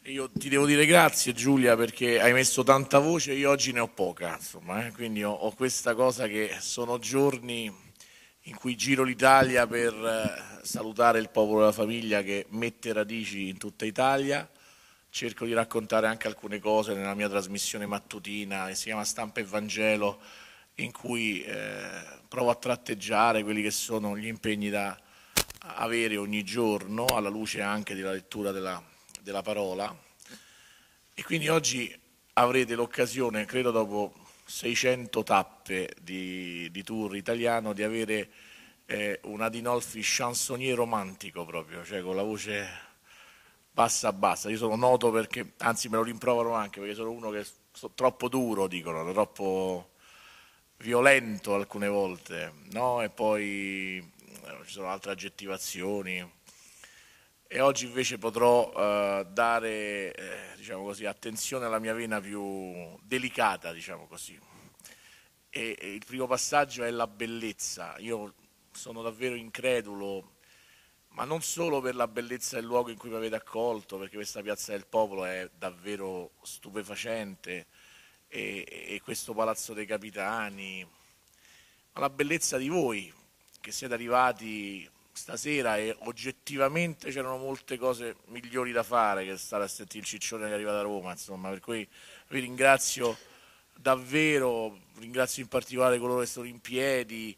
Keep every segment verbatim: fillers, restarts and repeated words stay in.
Io ti devo dire grazie Giulia perché hai messo tanta voce, io oggi ne ho poca, insomma, eh, quindi ho, ho questa cosa che sono giorni in cui giro l'Italia per eh, salutare il popolo della famiglia che mette radici in tutta Italia, cerco di raccontare anche alcune cose nella mia trasmissione mattutina che si chiama Stampa e Vangelo, in cui eh, provo a tratteggiare quelli che sono gli impegni da avere ogni giorno, alla luce anche della lettura della, della parola. E quindi oggi avrete l'occasione, credo dopo seicento tappe di, di tour italiano, di avere eh, un Adinolfi chansonnier romantico proprio, cioè con la voce bassa bassa. Io sono noto perché, anzi me lo rimproverano anche, perché sono uno che sono troppo duro, dicono, troppo violento alcune volte, no? E poi eh, ci sono altre aggettivazioni. E oggi invece potrò eh, dare, eh, diciamo così, attenzione alla mia vena più delicata, diciamo così. E, e il primo passaggio è la bellezza. Io sono davvero incredulo, ma non solo per la bellezza del luogo in cui mi avete accolto, perché questa Piazza del Popolo è davvero stupefacente, e, e questo Palazzo dei Capitani, ma la bellezza di voi che siete arrivati stasera e oggettivamente c'erano molte cose migliori da fare che stare a sentire il ciccione che arriva da Roma, insomma, per cui vi ringrazio davvero, ringrazio in particolare coloro che sono in piedi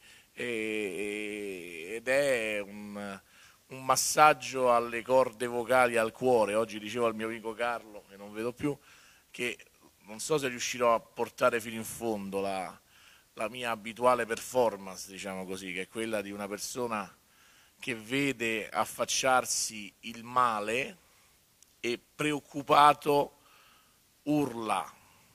e, ed è un, un massaggio alle corde vocali, al cuore. Oggi dicevo al mio amico Carlo, che non vedo più, che non so se riuscirò a portare fino in fondo la, la mia abituale performance, diciamo così, che è quella di una persona che vede affacciarsi il male e preoccupato urla.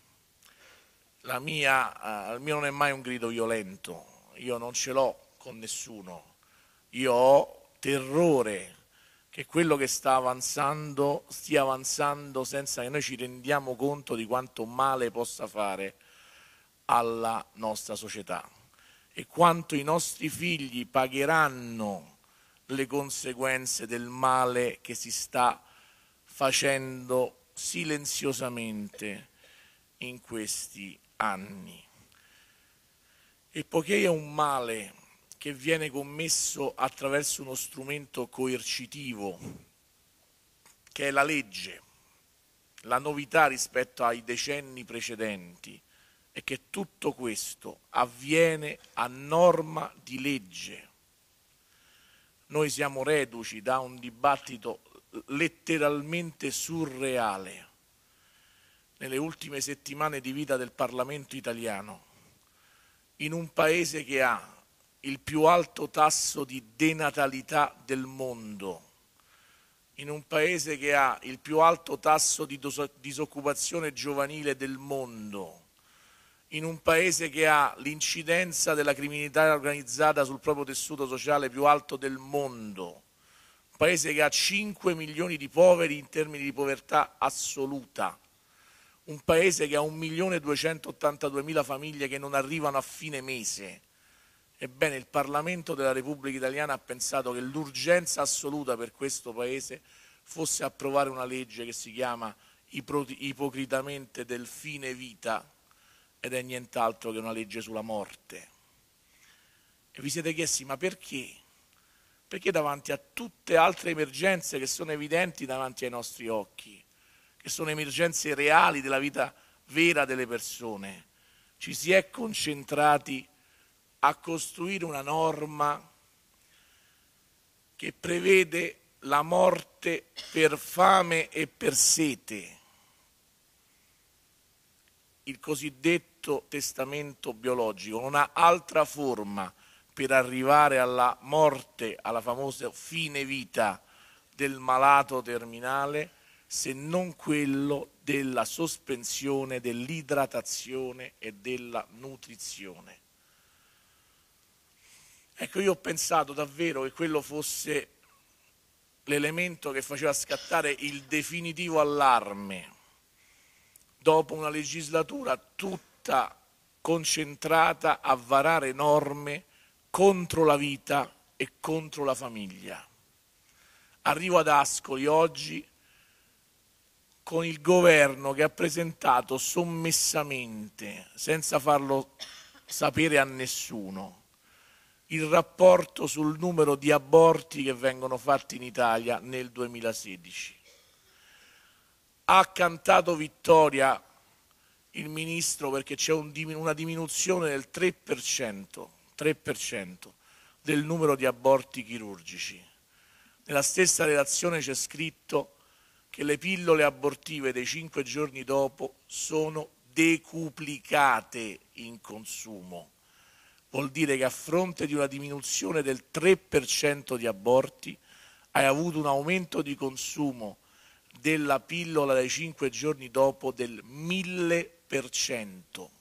La mia, eh, il mio non è mai un grido violento, io non ce l'ho con nessuno, io ho terrore che quello che sta avanzando stia avanzando senza che noi ci rendiamo conto di quanto male possa fare alla nostra società e quanto i nostri figli pagheranno le conseguenze del male che si sta facendo silenziosamente in questi anni. E poiché è un male che viene commesso attraverso uno strumento coercitivo, che è la legge, la novità rispetto ai decenni precedenti è che tutto questo avviene a norma di legge. Noi siamo reduci da un dibattito letteralmente surreale nelle ultime settimane di vita del Parlamento italiano, in un paese che ha il più alto tasso di denatalità del mondo, in un paese che ha il più alto tasso di disoccupazione giovanile del mondo, in un paese che ha l'incidenza della criminalità organizzata sul proprio tessuto sociale più alto del mondo, un paese che ha cinque milioni di poveri in termini di povertà assoluta, un paese che ha un milione duecentottantaduemila famiglie che non arrivano a fine mese. Ebbene, il Parlamento della Repubblica Italiana ha pensato che l'urgenza assoluta per questo Paese fosse approvare una legge che si chiama ipocritamente del fine vita ed è nient'altro che una legge sulla morte. E vi siete chiesti, ma perché? Perché davanti a tutte altre emergenze che sono evidenti davanti ai nostri occhi, che sono emergenze reali della vita vera delle persone, ci si è concentrati a costruire una norma che prevede la morte per fame e per sete, il cosiddetto testamento biologico. Non ha altra forma per arrivare alla morte, alla famosa fine vita del malato terminale, se non quello della sospensione dell'idratazione e della nutrizione. Ecco, io ho pensato davvero che quello fosse l'elemento che faceva scattare il definitivo allarme dopo una legislatura tutta concentrata a varare norme contro la vita e contro la famiglia. Arrivo ad Ascoli oggi con il governo che ha presentato sommessamente, senza farlo sapere a nessuno, il rapporto sul numero di aborti che vengono fatti in Italia nel duemilasedici. Ha cantato vittoria il Ministro perché c'è un, una diminuzione del tre per cento, tre per cento del numero di aborti chirurgici. Nella stessa relazione c'è scritto che le pillole abortive dei cinque giorni dopo sono decuplicate in consumo. Vuol dire che a fronte di una diminuzione del tre per cento di aborti hai avuto un aumento di consumo della pillola dei cinque giorni dopo del mille per cento.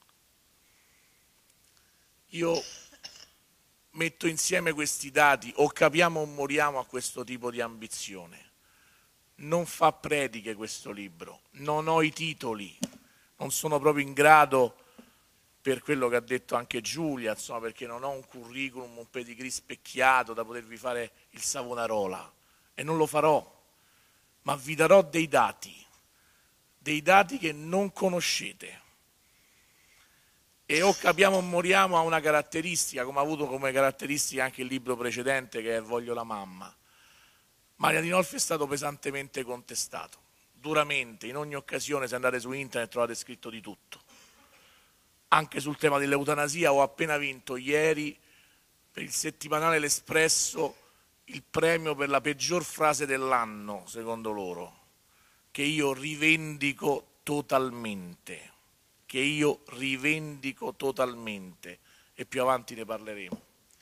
Io metto insieme questi dati, o capiamo o moriamo a questo tipo di ambizione. Non fa prediche questo libro, non ho i titoli, non sono proprio in grado, per quello che ha detto anche Giulia, insomma, perché non ho un curriculum, un pedigree specchiato da potervi fare il Savonarola, e non lo farò, ma vi darò dei dati, dei dati che non conoscete. E o capiamo o moriamo ha una caratteristica, come ha avuto come caratteristica anche il libro precedente, che è Voglio la mamma. Maria Adinolfi è stato pesantemente contestato, duramente, in ogni occasione, se andate su internet trovate scritto di tutto. Anche sul tema dell'eutanasia ho appena vinto ieri per il settimanale L'Espresso il premio per la peggior frase dell'anno, secondo loro, che io rivendico totalmente, che io rivendico totalmente, e più avanti ne parleremo.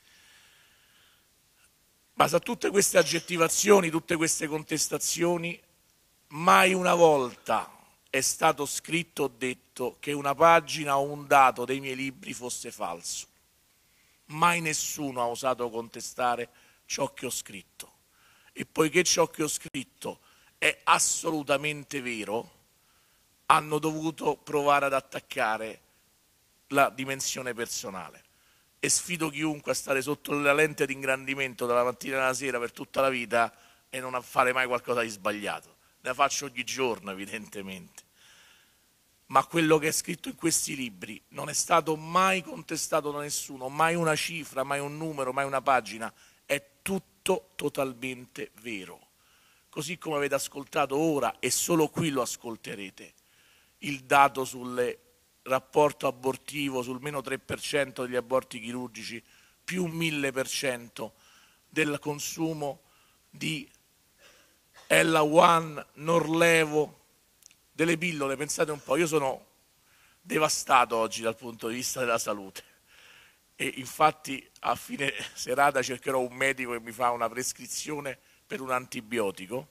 Ma sa tutte queste aggettivazioni, tutte queste contestazioni, mai una volta è stato scritto o detto che una pagina o un dato dei miei libri fosse falso. Mai nessuno ha osato contestare ciò che ho scritto. E poiché ciò che ho scritto è assolutamente vero, hanno dovuto provare ad attaccare la dimensione personale. E sfido chiunque a stare sotto la lente di ingrandimento dalla mattina alla sera per tutta la vita e non a fare mai qualcosa di sbagliato. Ne faccio ogni giorno, evidentemente. Ma quello che è scritto in questi libri non è stato mai contestato da nessuno, mai una cifra, mai un numero, mai una pagina. È tutto totalmente vero. Così come avete ascoltato ora, e solo qui lo ascolterete, il dato sul rapporto abortivo, sul meno tre per cento degli aborti chirurgici, più mille per cento del consumo di Ella One, Norlevo, delle pillole. Pensate un po', io sono devastato oggi dal punto di vista della salute e infatti a fine serata cercherò un medico che mi fa una prescrizione per un antibiotico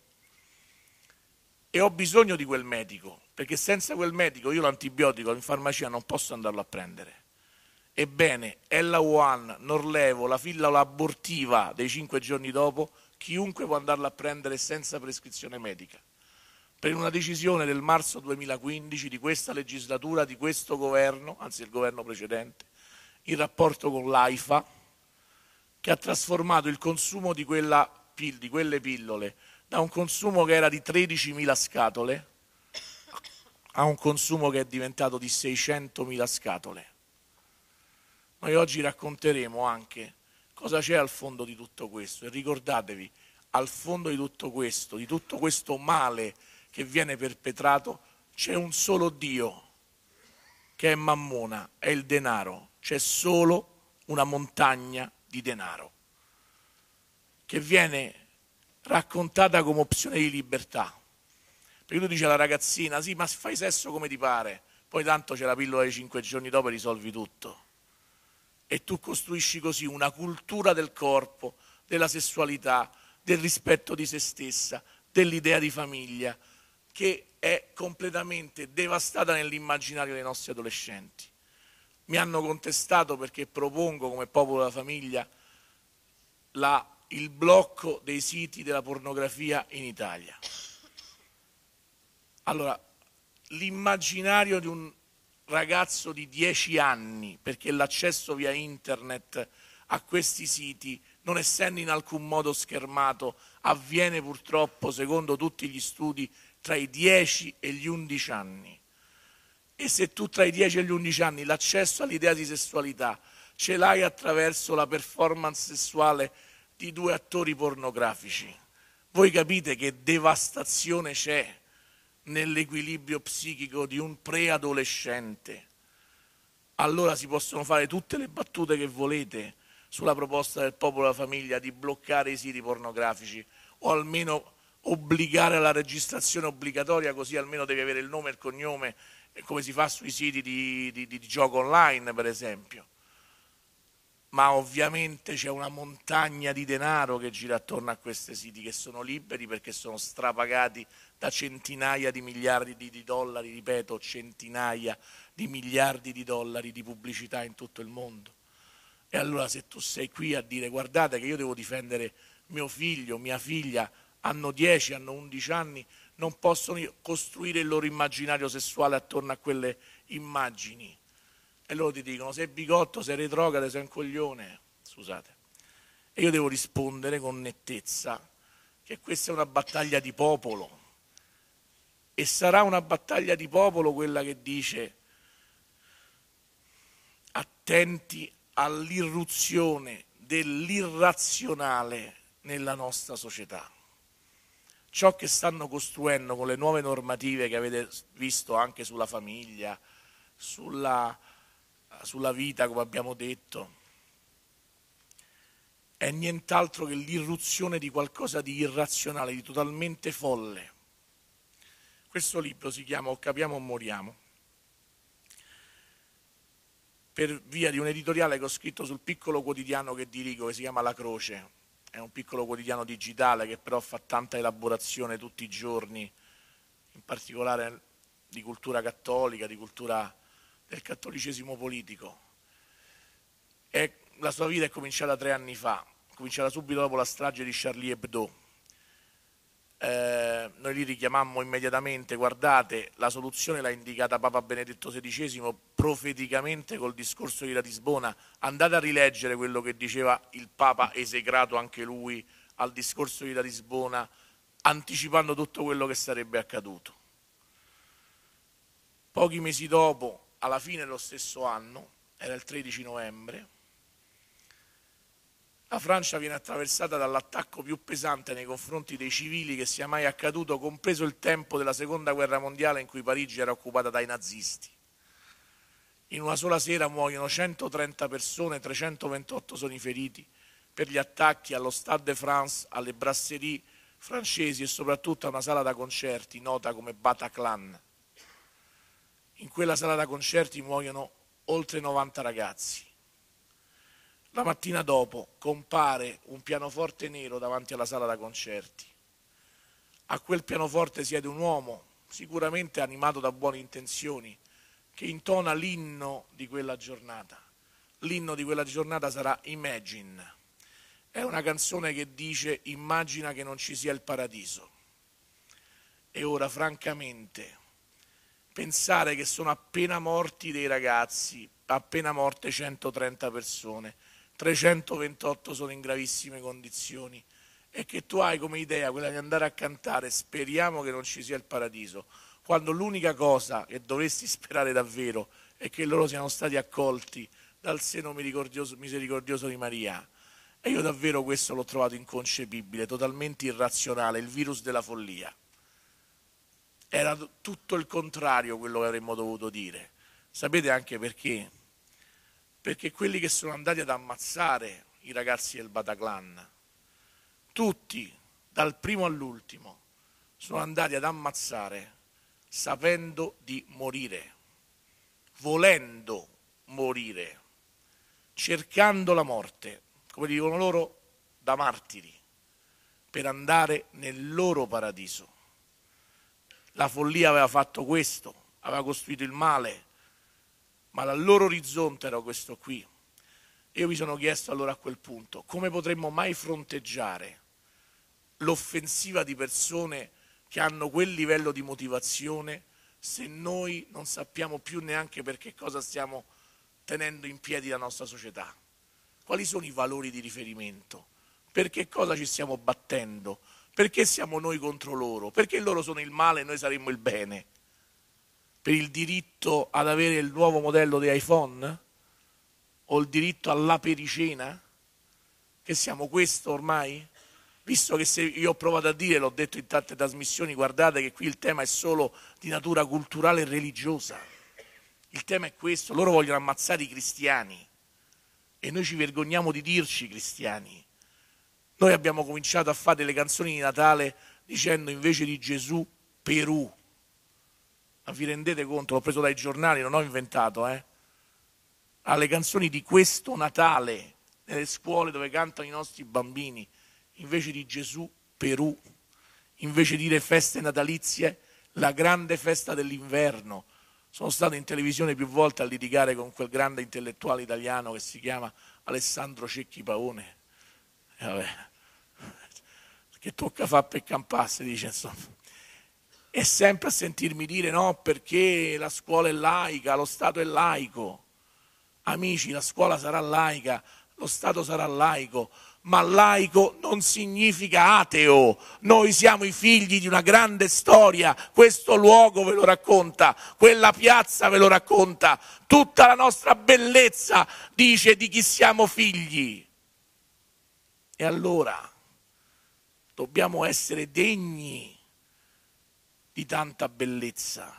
e ho bisogno di quel medico, perché senza quel medico io l'antibiotico in farmacia non posso andarlo a prendere. Ebbene, Ella One, Norlevo, la pillola abortiva dei cinque giorni dopo, chiunque può andarla a prendere senza prescrizione medica. Per una decisione del marzo duemilaquindici di questa legislatura, di questo governo, anzi il governo precedente, in rapporto con l'AIFA, che ha trasformato il consumo di, quella, di quelle pillole da un consumo che era di tredicimila scatole a un consumo che è diventato di seicentomila scatole. Noi oggi racconteremo anche cosa c'è al fondo di tutto questo e ricordatevi, al fondo di tutto questo, di tutto questo male che viene perpetrato, c'è un solo Dio, che è Mammona, è il denaro. C'è solo una montagna di denaro, che viene raccontata come opzione di libertà. Perché tu dici alla ragazzina, sì, ma fai sesso come ti pare, poi tanto c'è la pillola di cinque giorni dopo e risolvi tutto. E tu costruisci così una cultura del corpo, della sessualità, del rispetto di se stessa, dell'idea di famiglia, che è completamente devastata nell'immaginario dei nostri adolescenti. Mi hanno contestato perché propongo come Popolo della Famiglia la, il blocco dei siti della pornografia in Italia. Allora, l'immaginario di un ragazzo di dieci anni, perché l'accesso via internet a questi siti, non essendo in alcun modo schermato, avviene purtroppo, secondo tutti gli studi, tra i dieci e gli undici anni. E se tu tra i dieci e gli undici anni l'accesso all'idea di sessualità ce l'hai attraverso la performance sessuale di due attori pornografici, voi capite che devastazione c'è nell'equilibrio psichico di un preadolescente. Allora si possono fare tutte le battute che volete sulla proposta del Popolo della Famiglia di bloccare i siti pornografici o almeno obbligare alla registrazione obbligatoria, così almeno devi avere il nome e il cognome, come si fa sui siti di, di, di gioco online per esempio. Ma ovviamente c'è una montagna di denaro che gira attorno a questi siti, che sono liberi perché sono strapagati da centinaia di miliardi di, di dollari, ripeto, centinaia di miliardi di dollari di pubblicità in tutto il mondo. E allora se tu sei qui a dire guardate che io devo difendere mio figlio, mia figlia, hanno dieci, hanno undici anni, non possono costruire il loro immaginario sessuale attorno a quelle immagini. E loro ti dicono sei bigotto, sei retrogrado, sei un coglione, scusate. E io devo rispondere con nettezza che questa è una battaglia di popolo e sarà una battaglia di popolo quella che dice attenti all'irruzione dell'irrazionale nella nostra società. Ciò che stanno costruendo con le nuove normative che avete visto anche sulla famiglia, sulla sulla vita, come abbiamo detto, è nient'altro che l'irruzione di qualcosa di irrazionale, di totalmente folle. Questo libro si chiama O capiamo o moriamo, per via di un editoriale che ho scritto sul piccolo quotidiano che dirigo, che si chiama La Croce. È un piccolo quotidiano digitale che però fa tanta elaborazione tutti i giorni, in particolare di cultura cattolica, di cultura del cattolicesimo politico. E la sua vita è cominciata tre anni fa, è cominciata subito dopo la strage di Charlie Hebdo. Eh, noi li richiamammo immediatamente, guardate, la soluzione l'ha indicata Papa Benedetto sedicesimo profeticamente col discorso di Ratisbona. Andate a rileggere quello che diceva il Papa esecrato anche lui al discorso di Ratisbona, anticipando tutto quello che sarebbe accaduto. Pochi mesi dopo, alla fine dello stesso anno, era il tredici novembre, la Francia viene attraversata dall'attacco più pesante nei confronti dei civili che sia mai accaduto, compreso il tempo della Seconda Guerra Mondiale in cui Parigi era occupata dai nazisti. In una sola sera muoiono centotrenta persone, trecentoventotto sono i feriti per gli attacchi allo Stade de France, alle brasserie francesi e soprattutto a una sala da concerti nota come Bataclan. In quella sala da concerti muoiono oltre novanta ragazzi. La mattina dopo compare un pianoforte nero davanti alla sala da concerti. A quel pianoforte siede un uomo, sicuramente animato da buone intenzioni, che intona l'inno di quella giornata. L'inno di quella giornata sarà Imagine. È una canzone che dice immagina che non ci sia il paradiso. E ora, francamente, pensare che sono appena morti dei ragazzi, appena morte centotrenta persone, trecentoventotto sono in gravissime condizioni e che tu hai come idea quella di andare a cantare speriamo che non ci sia il paradiso, quando l'unica cosa che dovresti sperare davvero è che loro siano stati accolti dal seno misericordioso, misericordioso di Maria. E io davvero questo l'ho trovato inconcepibile, totalmente irrazionale, il virus della follia. Era tutto il contrario quello che avremmo dovuto dire. Sapete anche perché? Perché quelli che sono andati ad ammazzare i ragazzi del Bataclan, tutti, dal primo all'ultimo, sono andati ad ammazzare sapendo di morire, volendo morire, cercando la morte, come dicono loro, da martiri, per andare nel loro paradiso. La follia aveva fatto questo, aveva costruito il male, ma il loro orizzonte era questo qui. Io mi sono chiesto allora a quel punto, come potremmo mai fronteggiare l'offensiva di persone che hanno quel livello di motivazione se noi non sappiamo più neanche per che cosa stiamo tenendo in piedi la nostra società? Quali sono i valori di riferimento? Per che cosa ci stiamo battendo? Perché siamo noi contro loro? Perché loro sono il male e noi saremmo il bene? Per il diritto ad avere il nuovo modello di iPhone? O il diritto alla pericena? Che siamo questo ormai? Visto che se io ho provato a dire, l'ho detto in tante trasmissioni, guardate che qui il tema è solo di natura culturale e religiosa. Il tema è questo, loro vogliono ammazzare i cristiani e noi ci vergogniamo di dirci cristiani. Noi abbiamo cominciato a fare delle canzoni di Natale dicendo invece di Gesù Perù. Ma vi rendete conto? L'ho preso dai giornali, non ho inventato, eh? Alle canzoni di questo Natale, nelle scuole dove cantano i nostri bambini, invece di Gesù Perù, invece di dire feste natalizie, la grande festa dell'inverno. Sono stato in televisione più volte a litigare con quel grande intellettuale italiano che si chiama Alessandro Cecchi Paone. E vabbè, che tocca fare per campasse, dice insomma. E sempre a sentirmi dire no, perché la scuola è laica, lo Stato è laico. Amici, la scuola sarà laica, lo Stato sarà laico, ma laico non significa ateo. Noi siamo i figli di una grande storia, questo luogo ve lo racconta, quella piazza ve lo racconta, tutta la nostra bellezza dice di chi siamo figli. E allora dobbiamo essere degni di tanta bellezza,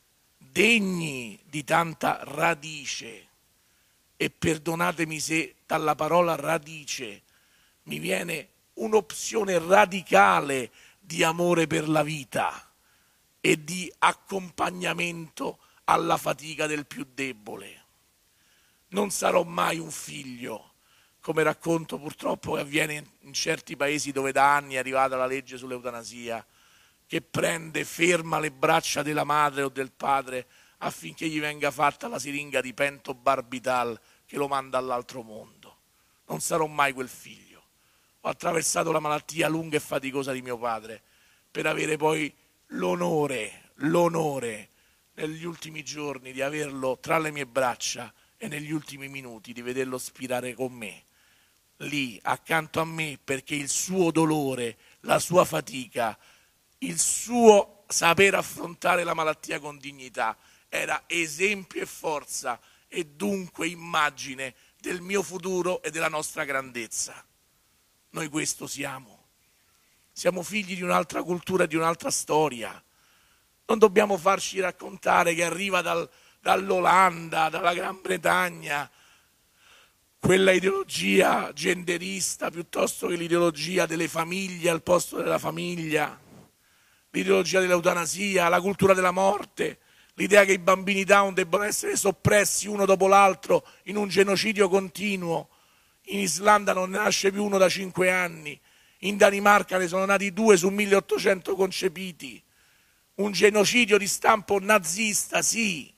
degni di tanta radice. E perdonatemi se dalla parola radice mi viene un'opzione radicale di amore per la vita e di accompagnamento alla fatica del più debole. Non sarò mai un figlio, come racconto purtroppo che avviene in certi paesi dove da anni è arrivata la legge sull'eutanasia, che prende, ferma le braccia della madre o del padre affinché gli venga fatta la siringa di pentobarbital che lo manda all'altro mondo. Non sarò mai quel figlio. Ho attraversato la malattia lunga e faticosa di mio padre per avere poi l'onore, l'onore negli ultimi giorni di averlo tra le mie braccia e negli ultimi minuti di vederlo spirare con me, lì accanto a me, perché il suo dolore, la sua fatica, il suo saper affrontare la malattia con dignità era esempio e forza e dunque immagine del mio futuro e della nostra grandezza. Noi questo siamo. Siamo figli di un'altra cultura, di un'altra storia. Non dobbiamo farci raccontare che arriva dal, dall'Olanda, dalla Gran Bretagna, quella ideologia genderista piuttosto che l'ideologia delle famiglie al posto della famiglia, l'ideologia dell'eutanasia, la cultura della morte, l'idea che i bambini down debbano essere soppressi uno dopo l'altro in un genocidio continuo. In Islanda non ne nasce più uno da cinque anni, in Danimarca ne sono nati due su milleottocento concepiti. Un genocidio di stampo nazista, sì,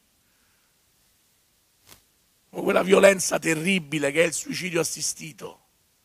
con quella violenza terribile che è il suicidio assistito.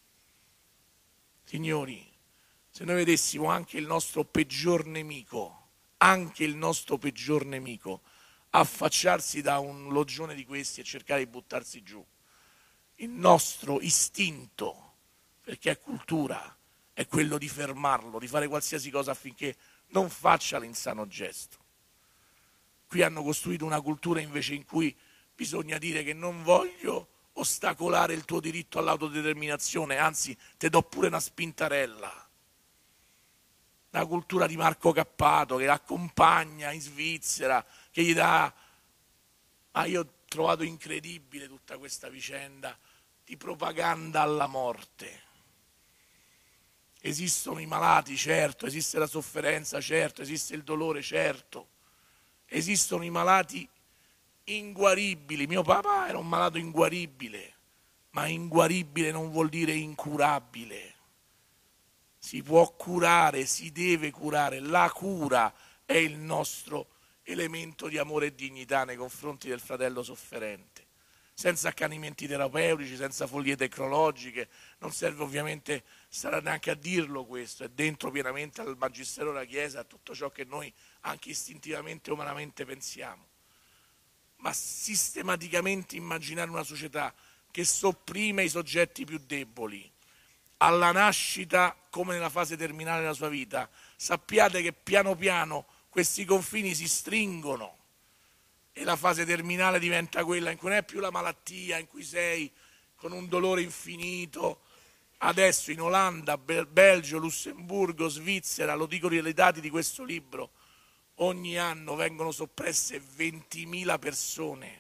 Signori, se noi vedessimo anche il nostro peggior nemico, anche il nostro peggior nemico, affacciarsi da un loggione di questi e cercare di buttarsi giù, il nostro istinto, perché è cultura, è quello di fermarlo, di fare qualsiasi cosa affinché non faccia l'insano gesto. Qui hanno costruito una cultura invece in cui bisogna dire che non voglio ostacolare il tuo diritto all'autodeterminazione, anzi te do pure una spintarella. La cultura di Marco Cappato che l'accompagna in Svizzera, che gli dà... Ah, io ho trovato incredibile tutta questa vicenda di propaganda alla morte. Esistono i malati, certo, esiste la sofferenza, certo, esiste il dolore, certo. Esistono i malati inguaribili. Mio papà era un malato inguaribile, ma inguaribile non vuol dire incurabile. Si può curare, si deve curare. La cura è il nostro elemento di amore e dignità nei confronti del fratello sofferente. Senza accanimenti terapeutici, senza follie tecnologiche. Non serve ovviamente stare neanche a dirlo questo, è dentro pienamente al Magistero della Chiesa, a tutto ciò che noi anche istintivamente e umanamente pensiamo. Ma sistematicamente immaginare una società che sopprime i soggetti più deboli, alla nascita come nella fase terminale della sua vita, sappiate che piano piano questi confini si stringono e la fase terminale diventa quella in cui non è più la malattia, in cui sei con un dolore infinito. Adesso in Olanda, Belgio, Lussemburgo, Svizzera, lo dicono i dati di questo libro, ogni anno vengono soppresse ventimila persone.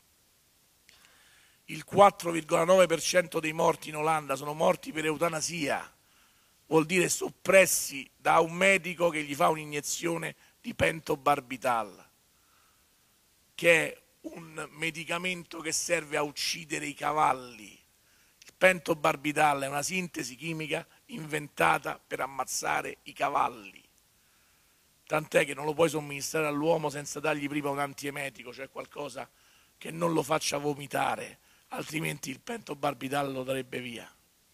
Il quattro virgola nove per cento dei morti in Olanda sono morti per eutanasia, vuol dire soppressi da un medico che gli fa un'iniezione di pentobarbital, che è un medicamento che serve a uccidere i cavalli. Il pentobarbital è una sintesi chimica inventata per ammazzare i cavalli, tant'è che non lo puoi somministrare all'uomo senza dargli prima un antiemetico, cioè qualcosa che non lo faccia vomitare, altrimenti il pentobarbital lo darebbe via.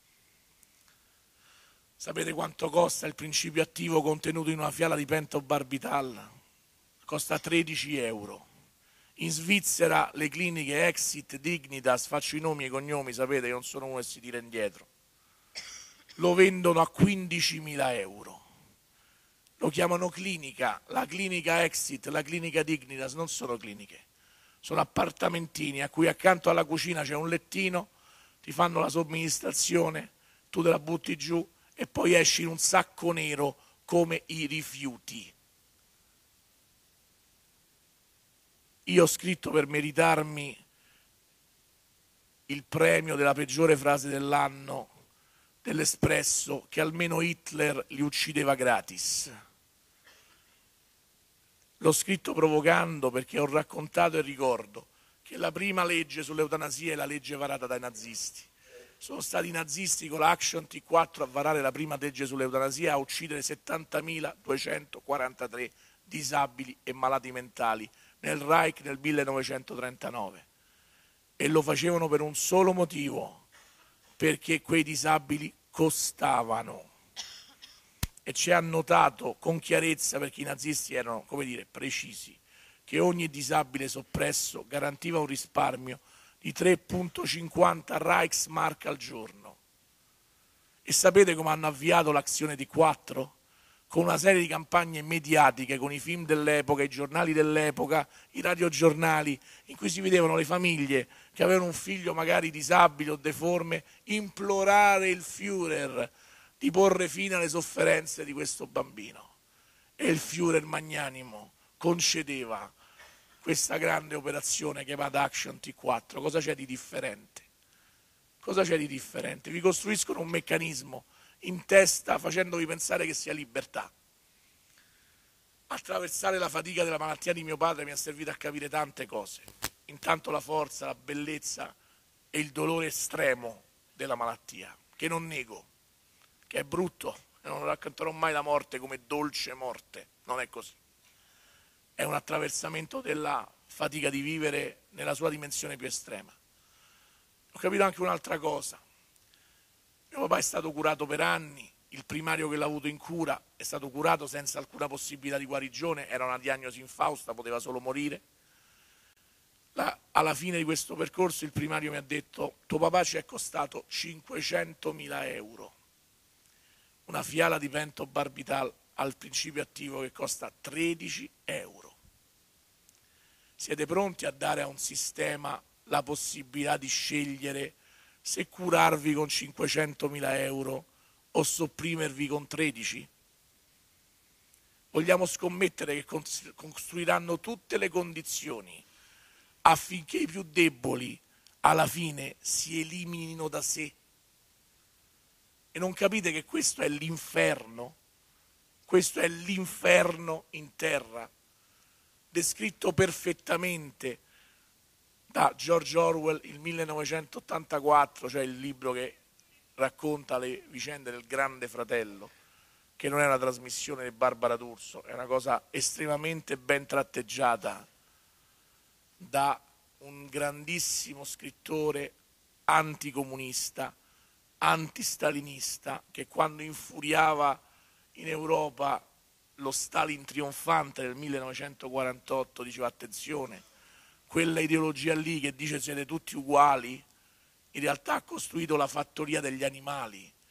Sapete quanto costa il principio attivo contenuto in una fiala di pentobarbital? Costa tredici euro. In Svizzera le cliniche Exit, Dignitas, faccio i nomi e i cognomi, sapete che non sono uno che si tira indietro, lo vendono a quindicimila euro. Lo chiamano clinica, la clinica Exit, la clinica Dignitas non sono cliniche, sono appartamentini a cui accanto alla cucina c'è un lettino, ti fanno la somministrazione, tu te la butti giù e poi esci in un sacco nero come i rifiuti. Io ho scritto per meritarmi il premio della peggiore frase dell'anno dell'Espresso che almeno Hitler li uccideva gratis. L'ho scritto provocando perché ho raccontato e ricordo che la prima legge sull'eutanasia è la legge varata dai nazisti. Sono stati i nazisti con l'Action T quattro a varare la prima legge sull'eutanasia, a uccidere settantamiladuecentoquarantatré disabili e malati mentali nel Reich nel millenovecentotrentanove. E lo facevano per un solo motivo, perché quei disabili costavano. E ci ha notato con chiarezza, perché i nazisti erano, come dire, precisi, che ogni disabile soppresso garantiva un risparmio di tre virgola cinquanta Reichsmark al giorno. E sapete come hanno avviato l'azione T quattro? Con una serie di campagne mediatiche, con i film dell'epoca, i giornali dell'epoca, i radiogiornali, in cui si vedevano le famiglie che avevano un figlio magari disabile o deforme implorare il Führer di porre fine alle sofferenze di questo bambino. E il Führer magnanimo concedeva questa grande operazione chiamata Action T quattro. Cosa c'è di differente? Cosa c'è di differente? Vi costruiscono un meccanismo in testa facendovi pensare che sia libertà. Attraversare la fatica della malattia di mio padre mi ha servito a capire tante cose. Intanto la forza, la bellezza e il dolore estremo della malattia, che non nego, che è brutto, e non racconterò mai la morte come dolce morte, non è così. È un attraversamento della fatica di vivere nella sua dimensione più estrema. Ho capito anche un'altra cosa. Mio papà è stato curato per anni, il primario che l'ha avuto in cura è stato curato senza alcuna possibilità di guarigione, era una diagnosi infausta, poteva solo morire. La, alla fine di questo percorso il primario mi ha detto: tuo papà ci è costato cinquecentomila euro. Una fiala di pentobarbital al principio attivo che costa tredici euro. Siete pronti a dare a un sistema la possibilità di scegliere se curarvi con cinquecentomila euro o sopprimervi con tredici? Vogliamo scommettere che costruiranno tutte le condizioni affinché i più deboli alla fine si eliminino da sé? E non capite che questo è l'inferno? Questo è l'inferno in terra, descritto perfettamente da George Orwell, il millenovecentottantaquattro, cioè il libro che racconta le vicende del Grande Fratello, che non è una trasmissione di Barbara D'Urso, è una cosa estremamente ben tratteggiata da un grandissimo scrittore anticomunista, antistalinista, che quando infuriava in Europa lo Stalin trionfante del millenovecentoquarantotto diceva: attenzione, quella ideologia lì che dice siete tutti uguali, in realtà ha costruito la fattoria degli animali,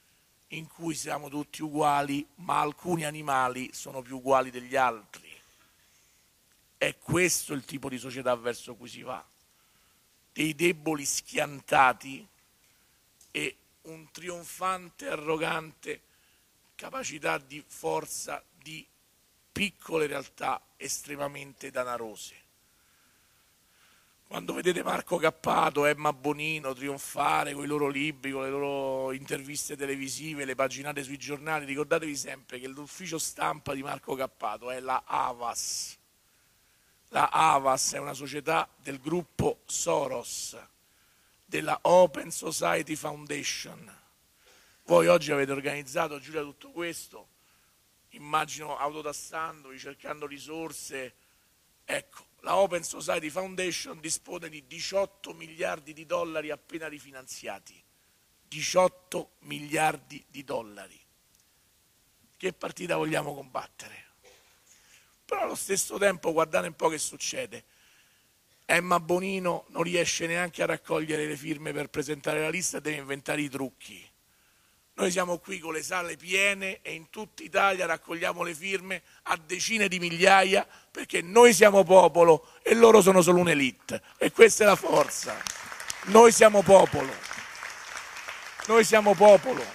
in cui siamo tutti uguali, ma alcuni animali sono più uguali degli altri. È questo il tipo di società verso cui si va. Dei deboli schiantati e un trionfante, arrogante capacità di forza di piccole realtà estremamente danarose. Quando vedete Marco Cappato, Emma Bonino trionfare con i loro libri, con le loro interviste televisive, le paginate sui giornali, ricordatevi sempre che l'ufficio stampa di Marco Cappato è la Havas. La Havas è una società del gruppo Soros, della Open Society Foundation. Voi oggi avete organizzato, Giulia, tutto questo, immagino autotassandovi, cercando risorse. Ecco, la Open Society Foundation dispone di diciotto miliardi di dollari appena rifinanziati. diciotto miliardi di dollari. Che partita vogliamo combattere? Però allo stesso tempo guardate un po' che succede. Emma Bonino non riesce neanche a raccogliere le firme per presentare la lista e deve inventare i trucchi. Noi siamo qui con le sale piene e in tutta Italia raccogliamo le firme a decine di migliaia perché noi siamo popolo e loro sono solo un'elite. E questa è la forza. Noi siamo popolo. Noi siamo popolo.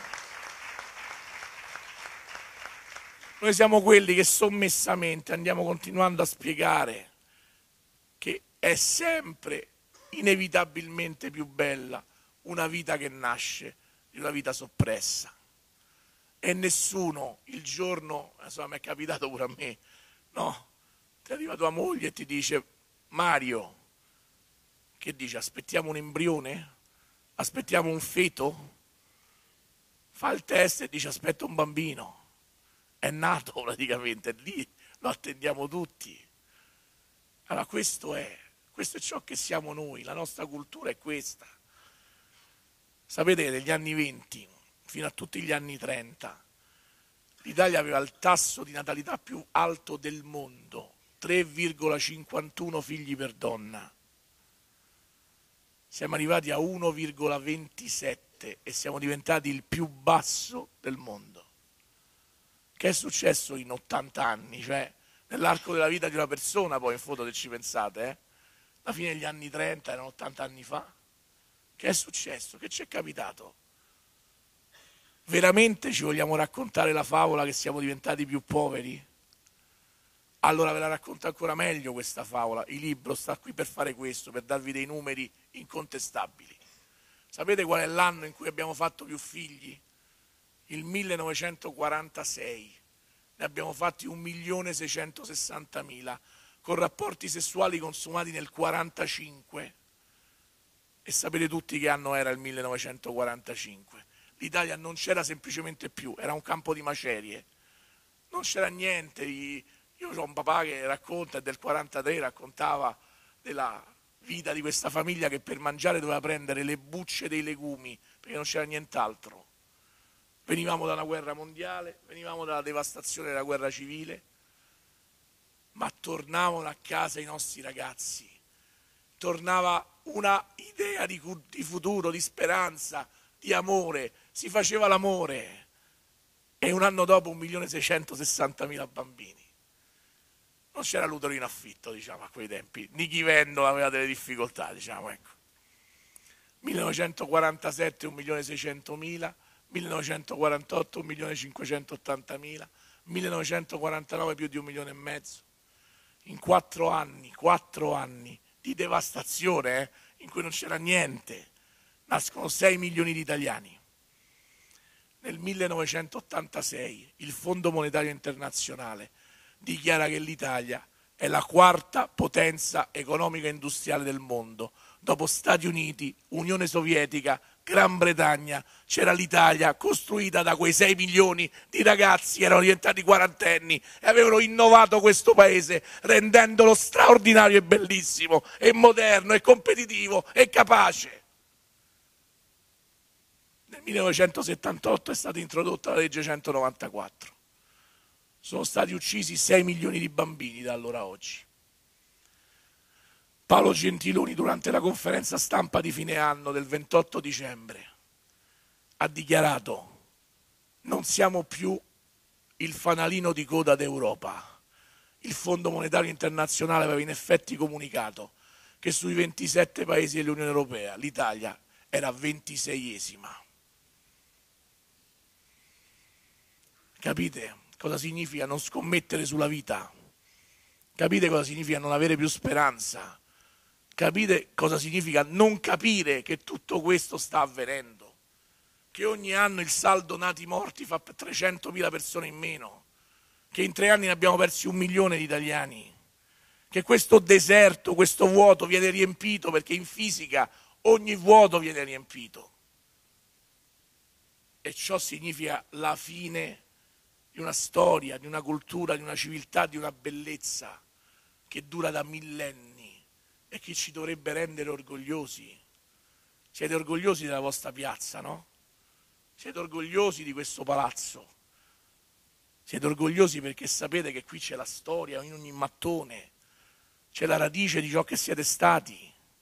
Noi siamo quelli che sommessamente andiamo continuando a spiegare che è sempre, inevitabilmente più bella una vita che nasce di una vita soppressa. E nessuno, il giorno, insomma, mi è capitato pure a me, no, ti arriva tua moglie e ti dice: Mario, che dice, aspettiamo un embrione? Aspettiamo un feto? Fa il test e dice aspetta un bambino. È nato praticamente, lì lo attendiamo tutti. Allora questo è, questo è ciò che siamo noi, la nostra cultura è questa. Sapete che negli anni venti fino a tutti gli anni trenta l'Italia aveva il tasso di natalità più alto del mondo, tre virgola cinquantuno figli per donna. Siamo arrivati a uno virgola ventisette e siamo diventati il più basso del mondo. Che è successo in ottanta anni? Cioè, nell'arco della vita di una persona, poi in foto se ci pensate, eh? La fine degli anni trenta, erano ottanta anni fa. Che è successo? Che ci è capitato? Veramente ci vogliamo raccontare la favola che siamo diventati più poveri? Allora ve la racconto ancora meglio questa favola. Il libro sta qui per fare questo, per darvi dei numeri incontestabili. Sapete qual è l'anno in cui abbiamo fatto più figli? Il millenovecentoquarantasei. Ne abbiamo fatti un milione seicentosessantamila, con rapporti sessuali consumati nel quarantacinque. E sapete tutti che anno era il millenovecentoquarantacinque. L'Italia non c'era semplicemente più, era un campo di macerie. Non c'era niente. Io ho un papà che racconta, è del quarantatré, raccontava della vita di questa famiglia che per mangiare doveva prendere le bucce dei legumi, perché non c'era nient'altro. Venivamo da una guerra mondiale, venivamo dalla devastazione della guerra civile, ma tornavano a casa i nostri ragazzi. Tornava una idea di, di futuro, di speranza, di amore, si faceva l'amore. E un anno dopo un milione seicentosessantamila bambini. Non c'era l'utero in affitto, diciamo, a quei tempi. Nichi Vendola aveva delle difficoltà, diciamo, ecco. millenovecentoquarantasette un milione seicentomila, millenovecentoquarantotto un milione cinquecentottantamila, millenovecentoquarantanove più di un milione e mezzo. In quattro anni, quattro anni di devastazione, eh, in cui non c'era niente, nascono sei milioni di italiani. Nel millenovecentottantasei il Fondo Monetario Internazionale dichiara che l'Italia è la quarta potenza economica e industriale del mondo. Dopo Stati Uniti, Unione Sovietica, Gran Bretagna, c'era l'Italia costruita da quei sei milioni di ragazzi che erano diventati quarantenni e avevano innovato questo paese rendendolo straordinario e bellissimo e moderno e competitivo e capace. Nel millenovecentosettantotto è stata introdotta la legge centonovantaquattro. Sono stati uccisi sei milioni di bambini da allora a oggi. Paolo Gentiloni, durante la conferenza stampa di fine anno del ventotto dicembre, ha dichiarato: non siamo più il fanalino di coda d'Europa. Il Fondo Monetario Internazionale aveva in effetti comunicato che sui ventisette paesi dell'Unione Europea l'Italia era ventiseiesima. Capite cosa significa non scommettere sulla vita? Capite cosa significa non avere più speranza? Capite cosa significa non capire che tutto questo sta avvenendo? Che ogni anno il saldo nati morti fa trecentomila persone in meno, che in tre anni ne abbiamo persi un milione di italiani, che questo deserto, questo vuoto viene riempito perché in fisica ogni vuoto viene riempito. E ciò significa la fine di una storia, di una cultura, di una civiltà, di una bellezza che dura da millenni e che ci dovrebbe rendere orgogliosi. Siete orgogliosi della vostra piazza, no? Siete orgogliosi di questo palazzo. Siete orgogliosi perché sapete che qui c'è la storia in ogni mattone, c'è la radice di ciò che siete stati.